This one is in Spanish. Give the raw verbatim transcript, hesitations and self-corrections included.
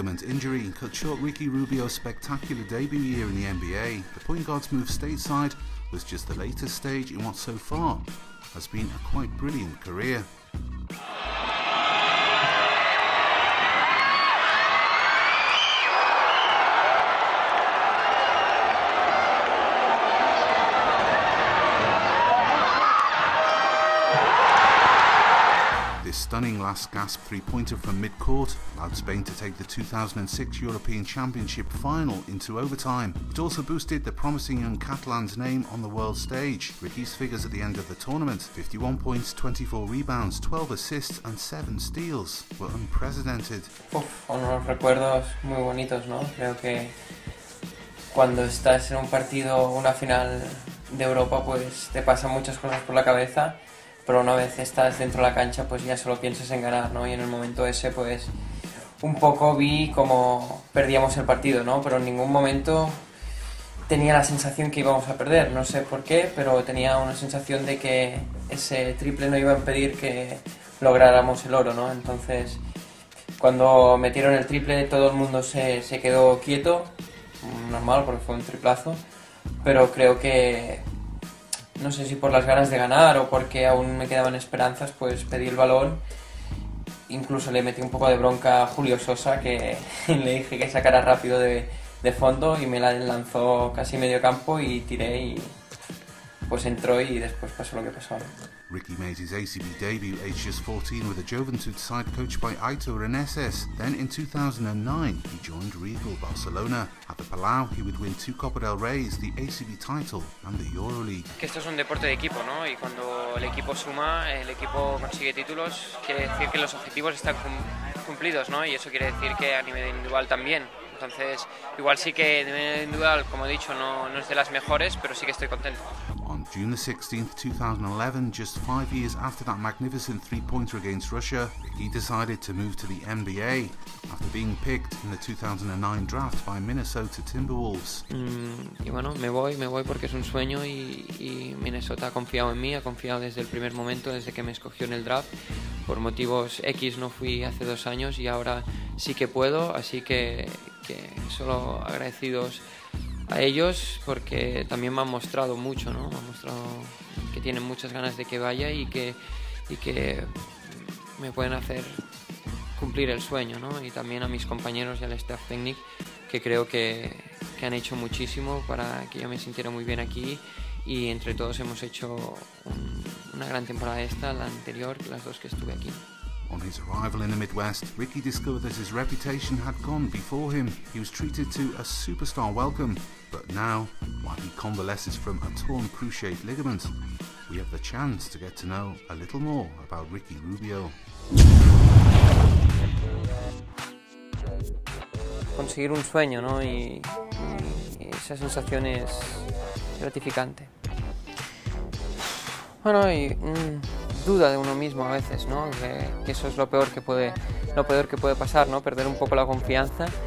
ligament injury cut short Ricky Rubio's spectacular debut year in the N B A. The point guard's move stateside was just the latest stage in what so far has been a quite brilliant career. This stunning last gasp three-pointer from mid-court allowed Spain to take the two thousand six European Championship final into overtime. It also boosted the promising young Catalan's name on the world stage. Ricky's figures at the end of the tournament, fifty-one points, twenty-four rebounds, twelve assists and seven steals, were unprecedented. Uf, unos recuerdos muy bonitos, ¿no? Creo que cuando estás en un partido, una final de Europa, pues te pasan muchas cosas por la cabeza. Pero una vez estás dentro de la cancha, pues ya solo piensas en ganar, ¿no? Y en el momento ese, pues un poco vi como perdíamos el partido, ¿no? Pero en ningún momento tenía la sensación que íbamos a perder, no sé por qué, pero tenía una sensación de que ese triple no iba a impedir que lográramos el oro, ¿no? Entonces, cuando metieron el triple, todo el mundo se, se quedó quieto, normal, porque fue un triplazo, pero creo que no sé si por las ganas de ganar o porque aún me quedaban esperanzas, pues pedí el balón. Incluso le metí un poco de bronca a Julio Sosa, que le dije que sacara rápido de, de fondo y me la lanzó casi medio campo y tiré y pues entró y después pasó lo que pasó. Ricky made his A C B debut aged just fourteen with a Juventud side coached by Aitor Reneses. Then in two thousand nine he joined Regal Barcelona. At the Palau he would win two Copa del Reys, the A C B title and the Euroleague. Que esto es un deporte de equipo, ¿no? Y cuando el equipo suma, el equipo consigue títulos, quiere decir que los objetivos están cumplidos, ¿no? Y eso quiere decir que a nivel individual también. Entonces, igual sí que a nivel individual, como he dicho, no, no es de las mejores, pero sí que estoy contento. On June the sixteenth, two thousand eleven, just five years after that magnificent three-pointer against Russia, he decided to move to the N B A after being picked in the two thousand nine draft by Minnesota Timberwolves. Mm, y bueno, me voy, me voy porque es un sueño y, y Minnesota ha confiado en mí, ha confiado desde el primer momento, desde que me escogió en el draft. Por motivos X no fui hace dos años y ahora sí que puedo, así que, que solo agradecidos a ellos porque también me han mostrado mucho, ¿no? Me han mostrado que tienen muchas ganas de que vaya y que, y que me pueden hacer cumplir el sueño, ¿no? Y también a mis compañeros y al staff técnico que creo que, que han hecho muchísimo para que yo me sintiera muy bien aquí y entre todos hemos hecho un, una gran temporada esta, la anterior, las dos que estuve aquí. On his arrival in the Midwest, Ricky discovered that his reputation had gone before him. He was treated to a superstar welcome, but now, while he convalesces from a torn cruciate ligament, we have the chance to get to know a little more about Ricky Rubio. Conseguir un sueño, ¿no? Y, y esa sensación es gratificante. Bueno, y mm, duda de uno mismo a veces, ¿no? Que, que eso es lo peor que puede, lo peor que puede pasar, ¿no? Perder un poco la confianza